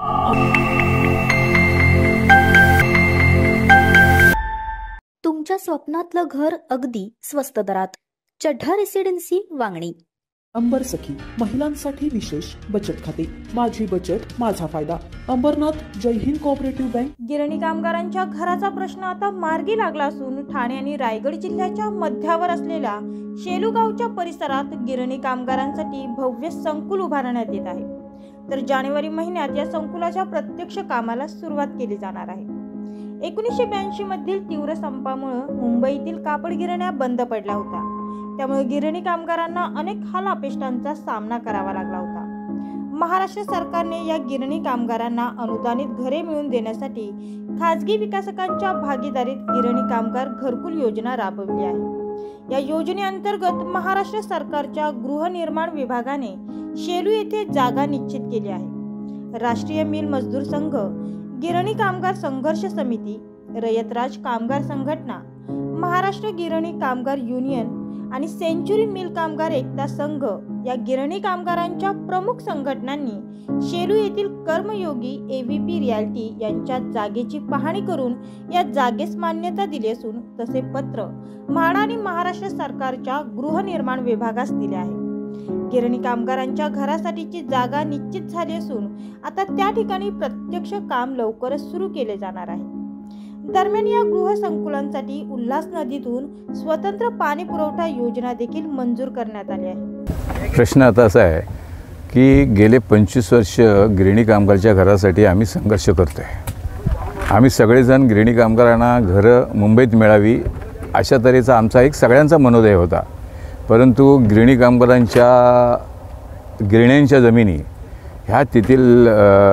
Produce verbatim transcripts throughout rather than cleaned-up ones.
तुमच्या स्वप्नातलं घर अगदी स्वस्त दरात. चढ्ढा रेसिडेन्सी वांगणी. अंबर सखी महिलांसाठी विशेष बचत खाते. माझी बचत माझा फायदा. Ambernath Jai Hind cooperative bank. गिरणी कामगारांच्या घराचा प्रश्न आता मार्गी लागला असून ठाणे आणि रायगड जिल्ह्याच्या मध्यावर असलेल्या शेलूगावच्या परिसरात गिरणी कामगारांसाठी भव्य संकुल उभारण्यात येत आहे. तर जानेवारी महिन्यात या संकुलाच्या प्रत्यक्ष कामाला सुरुवात केली जाणार आहे. एकोणीसशे ब्याऐंशी मधील तीव्र संपामुळे मुंबईतील कापड गिरण्या बंद पडल्या होत्या. त्यामुळे गिरणी कामगारांना अनेक हाल अपेष्टांचा सामना करावा लागला होता. महाराष्ट्र सरकारने या गिरणी कामगारांना अनुदानित घरे मिळवून देण्यासाठी खाजगी विकासकांच्या भागीदारीत गिरणी कामगार घरकुल योजना राबवली आहे. या योजनेअंतर्गत महाराष्ट्र सरकारच्या गृहनिर्माण विभागाने शेलू येथे जागा निश्चित केली आहे. राष्ट्रीय मिल मजदूर संघ, गिरणी कामगार संघर्ष समिती, रयतराज कामगार संघटना, महाराष्ट्र गिरणी कामगार युनियन आणि सेंचुरी मिल कामगार एकता संघ या गिरणी कामगारांच्या प्रमुख संघटनांनी शेलू येथील कर्मयोगी एव्हीपी रियाल्टी यांच्या जागेची पाहणी करून या जागेस मान्यता दिली असून तसे पत्र म्हाडा आणि महाराष्ट्र सरकारच्या गृहनिर्माण विभागास दिले आहे. गिरणी कामगारांच्या घरासाठीची जागा निश्चित झाली असून आता त्या ठिकाणी प्रत्यक्ष काम लवकरच सुरू केले जाणार आहे. दरम्यान या गृह संकुलांसाठी उल्हास नदीतून स्वतंत्र पाणी पुरवठा योजना देखील मंजूर करण्यात आली आहे. प्रश्न आता असा आहे की गेले पंचवीस वर्ष गिरणी कामगारच्या घरासाठी आम्ही संघर्ष करतोय. आम्ही सगळेजण गिरणी कामगारांना घरं मुंबईत मिळावी अशा तऱ्हेचा आमचा एक सगळ्यांचा मनोदय होता. परंतु गिरणी कामगारांच्या गिरण्यांच्या जमिनी ह्या तेथील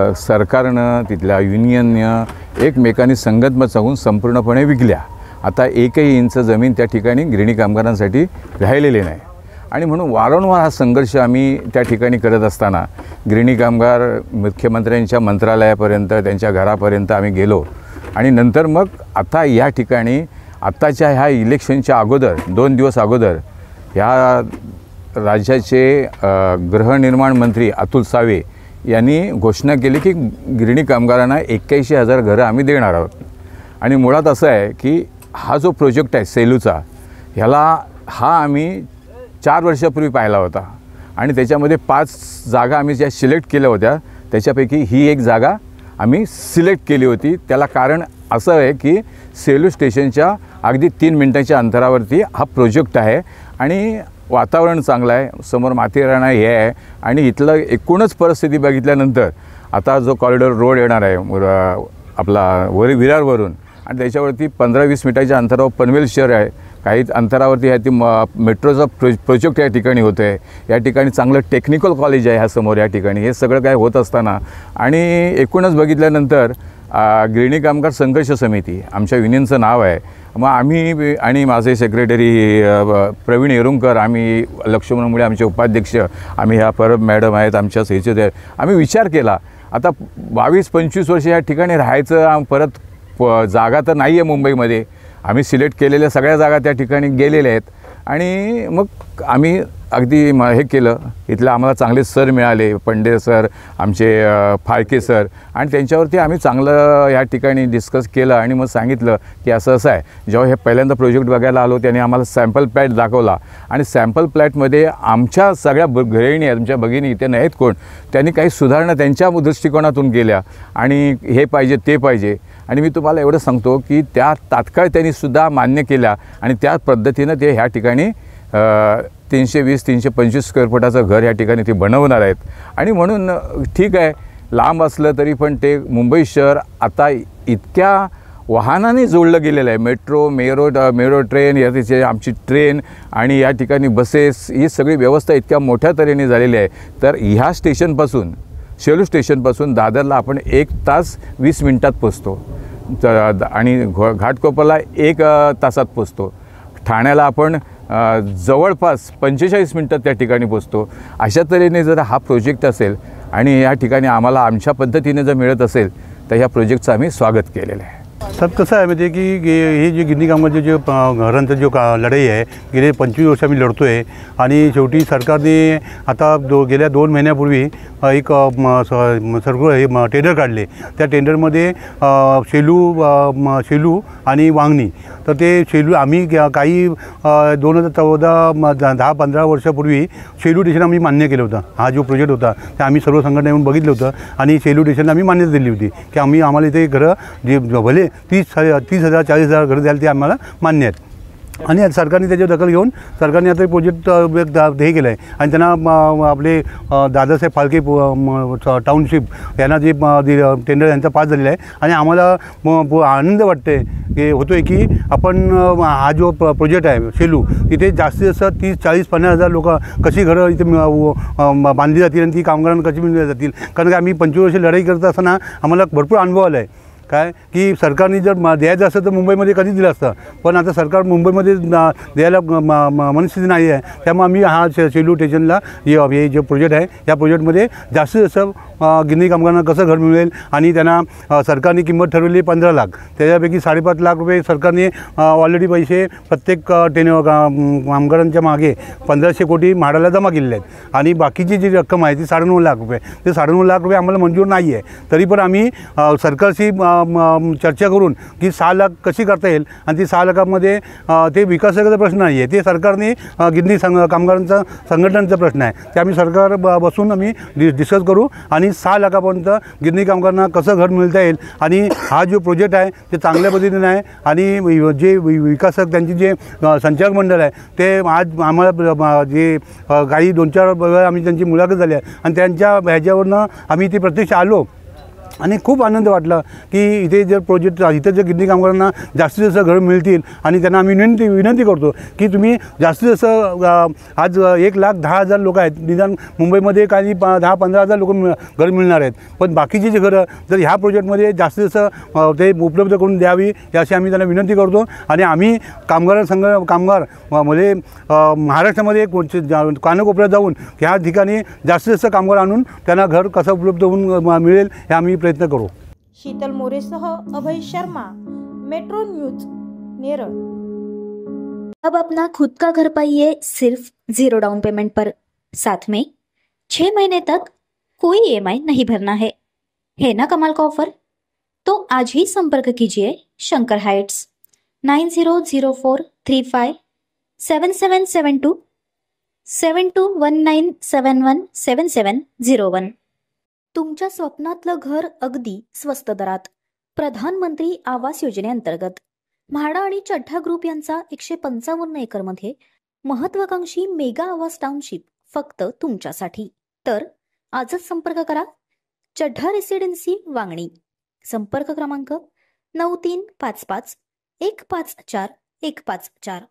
सरकारनं तिथल्या युनियननं एकमेकांनी संगतमत सांगून संपूर्णपणे विकल्या. आता एकही इंच जमीन त्या ठिकाणी गिरणी कामगारांसाठी राहिलेली नाही आणि म्हणून वारंवार हा संघर्ष आम्ही त्या ठिकाणी करत असताना गिरणी कामगार मुख्यमंत्र्यांच्या मंत्रालयापर्यंत त्यांच्या घरापर्यंत आम्ही गेलो आणि नंतर मग आता या ठिकाणी आत्ताच्या ह्या इलेक्शनच्या अगोदर दोन दिवस अगोदर ह्या राज्याचे गृहनिर्माण मंत्री अतुल सावे यांनी घोषणा केली की गिरणी कामगारांना एक्क्याऐंशी हजार घरं आम्ही देणार आहोत. आणि मुळात असं आहे की हा जो प्रोजेक्ट आहे सेलूचा ह्याला हा आम्ही चार वर्षापूर्वी पाहिला होता आणि त्याच्यामध्ये पाच जागा आम्ही ज्या सिलेक्ट केल्या होत्या त्याच्यापैकी ही एक जागा आम्ही सिलेक्ट केली होती. त्याला कारण असं आहे की सेलू स्टेशनच्या अगदी तीन मिनटाच्या अंतरावरती हा प्रोजेक्ट आहे आणि वातावरण चांगलं आहे, समोर माथेरान हे आहे आणि इथलं एकूणच परिस्थिती बघितल्यानंतर आता जो कॉरिडॉर रोड येणार आहे आपला वर विरारवरून आणि त्याच्यावरती पंधरा वीस मिनिटाच्या अंतरावर पनवेल शहर आहे. काही अंतरावरती ह्या ती मेट्रोचा प्रो प्रोजेक्ट या ठिकाणी होतं आहे. या ठिकाणी चांगलं टेक्निकल कॉलेज आहे ह्या समोर या ठिकाणी. हे सगळं काय होत असताना आणि एकूणच बघितल्यानंतर गिरणी कामगार संघर्ष समिती आमच्या युनियनचं नाव आहे. मग आम्ही आणि माझे सेक्रेटरी प्रवीण येरुंकर, आम्ही लक्ष्मणमुळे आमचे उपाध्यक्ष, आम्ही ह्या परब मॅडम आहेत आमच्या ह्याचे, आम्ही विचार केला आता बावीस पंचवीस वर्ष या ठिकाणी राहायचं, परत जागा तर नाही आहे मुंबईमध्ये. आम्ही सिलेक्ट केलेल्या सगळ्या जागा त्या ठिकाणी गेलेल्या आहेत आणि मग आम्ही अगदी म हे केलं. इथलं आम्हाला चांगले सर मिळाले, पंडे सर, आमचे फाळके सर, आणि त्यांच्यावरती आम्ही चांगलं या ठिकाणी डिस्कस केलं आणि मग सांगितलं की असं असं आहे. जेव्हा हे पहिल्यांदा प्रोजेक्ट बघायला आलो त्यांनी आम्हाला सॅम्पल प्लॅट दाखवला आणि सॅम्पल प्लॅटमध्ये आमच्या सगळ्या ब गृहिणी आहेत, आमच्या भगिनी इथे नाहीत कोण, त्यांनी काही सुधारणा त्यांच्या दृष्टिकोनातून केल्या आणि हे पाहिजे ते पाहिजे. आणि मी तुम्हाला एवढं सांगतो की त्या तात्काळ त्यांनीसुद्धा मान्य केल्या आणि त्या पद्धतीनं ते ह्या ठिकाणी तीनशे वीस तीनशे पंचवीस स्क्वेअर फुटाचं घर या ठिकाणी ते बनवणार आहेत. आणि म्हणून ठीक आहे, लांब असलं तरी पण ते मुंबई शहर आता इतक्या वाहनाने जोडलं गेलेलं आहे. मेट्रो मेरो मेट्रो ट्रेन या तिचे आमची ट्रेन आणि या ठिकाणी बसेस, ही सगळी व्यवस्था इतक्या मोठ्या तऱ्हेने झालेली आहे. तर ह्या स्टेशनपासून शेलू स्टेशनपासून दादरला आपण एक तास वीस मिनटात पोचतो आणि घो घाटकोपरला एक तासात पोचतो. ठाण्याला आपण जवळपास पंचेचाळीस मिनटात त्या ठिकाणी पोचतो. अशा तऱ्हेने जर हा प्रोजेक्ट असेल आणि या ठिकाणी आम्हाला आमच्या पद्धतीने जर मिळत असेल तर ह्या प्रोजेक्टचं आम्ही स्वागत केलेलं आहे. सब कसं आहे म्हणजे की हे जे गिरणी कामगारचे जे घरांचा जो का लढाई आहे गेले पंचवीस वर्ष आम्ही लढतो आहे आणि शेवटी सरकारने आता दो गेल्या दोन महिन्यापूर्वी एक सर्व हे टेंडर काढले. त्या टेंडरमध्ये शेलू शेलू आणि वांगणी. तर ते शेलू आम्ही काही दोन हजार चौदा दहा पंधरा वर्षापूर्वी शेलू स्टेशन आम्ही मान्य केलं होतं. हा जो प्रोजेक्ट होता ते आम्ही सर्व संघटना येऊन बघितलं होतं आणि शेलू स्टेशनला आम्ही मान्यता दिली होती की आम्ही आम्हाला इथे घरं जे भले तीस तीस हजार चाळीस हजार घरं द्याल ते आम्हाला मान्य आहेत. आणि सरकारने त्याची दखल घेऊन सरकारने आता प्रोजेक्ट हे केलं आहे आणि त्यांना आपले दादासाहेब फाळके टाउनशिप यांना जे टेंडर यांचा पास झालेला आहे आणि आम्हाला आनंद वाटते की होतो आहे की आपण हा जो प्रोजेक्ट आहे शेलू तिथे जास्तीत जास्त तीस चाळीस पन्नास हजार लोक कशी घरं इथे बांधली जातील आणि ती कामगारांना कशी मिळली जातील. कारण की आम्ही पंचवीस वर्ष लढाई करत असताना आम्हाला भरपूर अनुभव आला आहे काय की सरकारने जर द्यायचं असतं तर मुंबईमध्ये कधी दिलं असतं. पण आता सरकार मुंबईमध्ये द्यायला मनस्थिती नाही आहे. त्यामुळे आम्ही हा शे शेलू स्टेशनला हे जे प्रोजेक्ट आहे या प्रोजेक्टमध्ये जास्तीत जास्त गिरणी कामगारांना कसं घर मिळेल आणि त्यांना सरकारने किंमत ठरवली पंधरा लाख त्याच्यापैकी साडेपाच लाख रुपये सरकारने ऑलरेडी पैसे प्रत्येक टेन कामगारांच्या मागे पंधराशे कोटी म्हाडाला जमा केलेले आहेत आणि बाकीची जी रक्कम आहे ती साडेनऊ लाख रुपये ते साडेनऊ लाख रुपये आम्हाला मंजूर नाही आहे. तरी पण आम्ही सरकारशी चर्चा करून की सहा लाख कशी करता येईल आणि ती सहा लाखामध्ये ते विकासाचा प्रश्न नाही आहे ते सरकारने गिरणी संघ कामगारांचा संघटनांचा प्रश्न आहे. ते आम्ही सरकार बसून आम्ही डि डिस्कस करू आणि सहा लाखापर्यंत गिरणी कामगारांना कसं घर मिळता येईल आणि हा जो प्रोजेक्ट आहे ते चांगल्या पद्धतीने आहे आणि जे विकासक त्यांची जे संचालक मंडळ आहे ते आज आम्हाला जे काही दोन चार वेळा आम्ही त्यांची मुलाखत झाली आहे आणि त्यांच्या ह्याच्यावरनं आम्ही ती प्रत्यक्ष आलो आणि खूप आनंद वाटला की इथे जर प्रोजेक्ट इथे जर गिरणी कामगारांना जास्तीत जास्त घरं मिळतील आणि त्यांना आम्ही विनंती विनंती करतो की तुम्ही जास्तीत जास्त आज एक लाख दहा हजार लोक आहेत निदान मुंबईमध्ये काही प दहा पंधरा हजार लोक मिळ घरं मिळणार आहेत. पण बाकीची जी घरं जर ह्या प्रोजेक्टमध्ये जास्तीत जास्त ते उपलब्ध करून द्यावी याची आम्ही त्यांना विनंती करतो. आणि आम्ही कामगार संघ कामगार म्हणजे महाराष्ट्रामध्ये कानाकोपऱ्यात जाऊन ह्या ठिकाणी जास्तीत जास्त कामगार आणून त्यांना घर कसं उपलब्ध होऊन मिळेल हे आम्ही प्रयत्न करो. शीतल मोरेसह अभय शर्मा, मेट्रो न्यूज, नेरळ. अब अपना खुद का घर पाइए सिर्फ जीरो डाउन पेमेंट पर. साथ में छह महीने तक कोई ई एम आई नहीं भरना है. है ना कमाल का ऑफर? तो आज ही संपर्क कीजिए Shankar heights nine zero zero four three five seven seven seven two seven two one nine seven one seven seven zero one. तुमच्या स्वप्नातलं घर अगदी स्वस्त दरात. प्रधानमंत्री आवास योजनेअंतर्गत म्हाडा आणि चड्ढा ग्रुप यांचा एकशे पंचावन्न एकरमध्ये महत्वाकांक्षी मेगा आवास टाउनशिप फक्त तुमच्यासाठी. तर आजच संपर्क करा चड्ढा रेसिडेन्सी वांगणी. संपर्क क्रमांक नऊ तीन पाच पाच एक पाच चार एक पाच चार.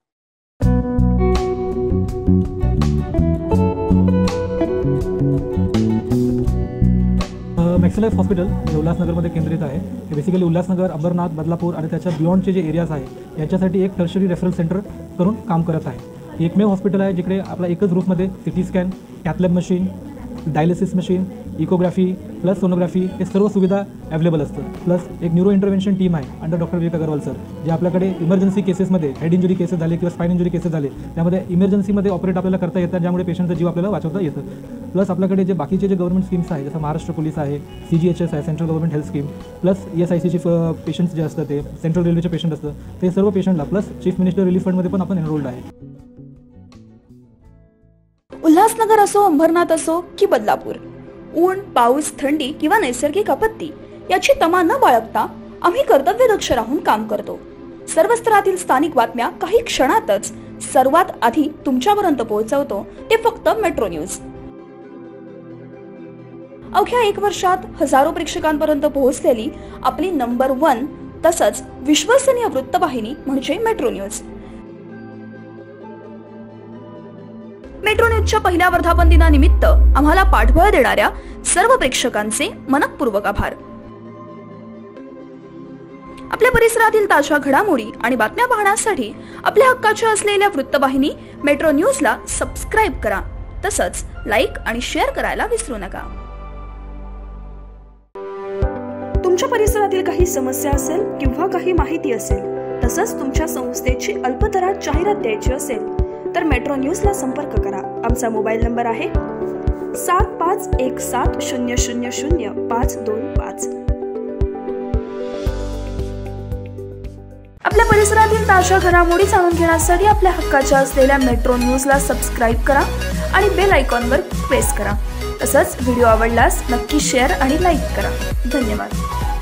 मॅक्सिलाईफ हॉस्पिटल जे उल्हासनगरमध्ये केंद्रित आहे. हे बेसिकली उल्हासनगर, अंबरनाथ, बदलापूर आणि त्याच्या बियॉन्डचे जे एरियाज आहे याच्यासाठी एक टर्शरी रेफरल सेंटर करून काम करत आहे. हे एकमेव हॉस्पिटल आहे जिकडे आपला एकच रूफमध्ये city scan, cath lab machine, dialysis machine, echography plus sonography हे सर्व सुविधा अवेलेबल असतात. प्लस एक न्यूरो इंटरव्हेन्शन टीम आहे under doctor Vivek Agarwal sir, जे आपल्याकडे इमर्जन्सी केसेसमध्ये हेड इंजुरी केसेस झाले किंवा स्पाइन इंजुरी केसेस झाले त्यामध्ये इमर्जन्सीमध्ये ऑपरेट आपल्याला करता येतात, ज्यामुळे पेशंटचा जीव आपल्याला वाचवता येतं. प्लस आपल्याकडे जे बाकीचे जे गव्हर्नमेंट स्कीम्स आहे जसं महाराष्ट्र पोलीस आहे, सी जी एच एस आहे, central government health scheme, plus E S I सीचे पेशंट्स जे असतात ते सेंट्रल रेल्वेचे पेशंट असतं ते सर्व पेशंटला प्लस चीफ मिनिस्टर रिलीफ फंडमध्ये पण आपण एनरोल्ड आहे. उल्हासनगर असो, अंबरनाथ असो की बदलापूर, ऊन, पाऊस, थंडी किंवा नैसर्गिक आपत्ती याची तमा न बाळगता आम्ही कर्तव्यदक्ष राहून काम करतो. सर्व स्तरातील स्थानिक बातम्या काही क्षणातच सर्वात आधी तुमच्यापर्यंत पोहोचवतो ते फक्त मेट्रो न्यूज. अवघ्या एक वर्षात हजारो प्रेक्षकांपर्यंत पोहोचलेली आपली नंबर वन तसंच विश्वसनीय वृत्तवाहिनी म्हणजे मेट्रो न्यूज. मेट्रो न्यूजच्या पहिल्या वर्धापन दिनानिमित्त आम्हाला पाठबळ देणाऱ्या सर्व प्रेक्षकांचे मनःपूर्वक आभार. आपल्या परिसरातील ताज्या घडामोडी आणि बातम्या पाहण्यासाठी आपल्या हक्काच्या असलेल्या वृत्तवाहिनी मेट्रो न्यूजला सबस्क्राईब करा. तसंच लाईक आणि शेअर करायला विसरू नका. तुमच्या परिसरातील काही समस्या असेल किंवा काही माहिती असेल, तसंच तुमच्या संस्थेची अल्पदरात जाहिरात द्यायची असेल तर मेट्रो न्यूजला संपर्क करा. आमचा मोबाईल नंबर आहे सात पाच एक सात शून्य शून्य शून्य पाच दोन पाच. आपल्या परिसरातील ताज्या घडामोडी जाणून घेण्यासाठी आपल्या हक्काच्या असलेल्या मेट्रो न्यूजला सबस्क्राईब करा आणि बेल आयकॉनवर प्रेस करा. तसंच व्हिडिओ आवडल्यास नक्की शेअर आणि लाईक करा. धन्यवाद.